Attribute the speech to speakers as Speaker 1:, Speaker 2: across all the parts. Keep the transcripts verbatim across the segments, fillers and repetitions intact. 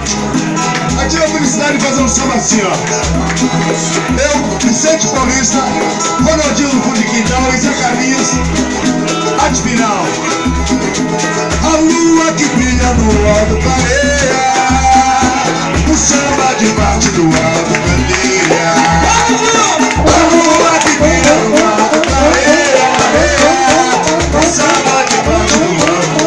Speaker 1: Eu tive a felicidade de fazer um samba assim, ó. Eu, Vicente Paulista, Ronaldinho do Fundo de Quintal e Zé Carlinhos. Arte final. A lua que brilha no alto clareia, o samba debaixo do alto candeia. A lua que brilha no alto clareia, o samba debaixo do alto.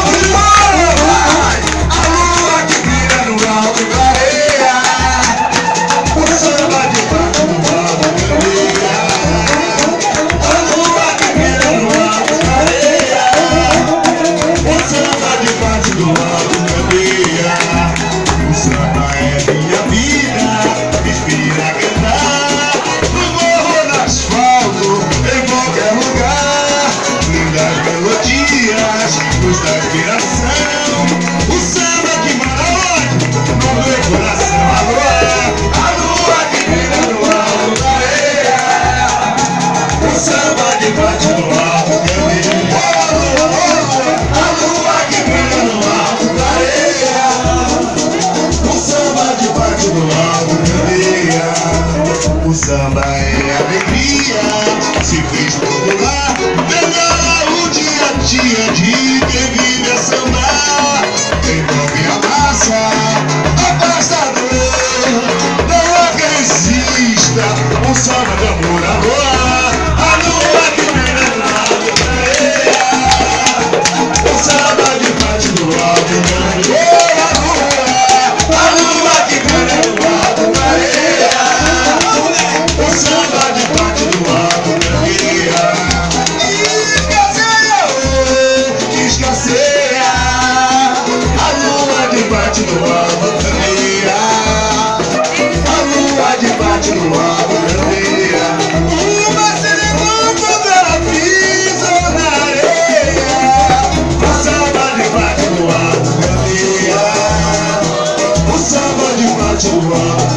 Speaker 1: A lua que brilha no alto clareia, o samba debaixo do alto candeia. A lua que brilha no alto clareia, o samba debaixo do alto candeia. O samba é minha vida, me inspira a cantar, no morro, no asfalto, em qualquer lugar. Lindas melodias, luz da inspiração, o samba que mora onde? No meu coração. A lua, a lua que brilha no alto da areia, o samba debaixo do alto candeia. A lua que brilha no alto da areia, o samba debaixo do alto candeia. O samba é alegria, se fez popular, melhora o dia a dia de quem vive a sambar. Envolve a massa, afasta a dor, não há quem resista, o samba de amor, a lua, a lua que brilha no alto da areia, o samba debaixo do alto candeia. A lua que brilha no alto da areia, o samba debaixo do alto candeia. Escasseia, oh, escasseia, a lua debaixo do alto candeia. A lua debaixo do alto candeia. Uma se levantou quando ela pisou na areia, o samba debaixo do alto candeia. O samba debaixo do alto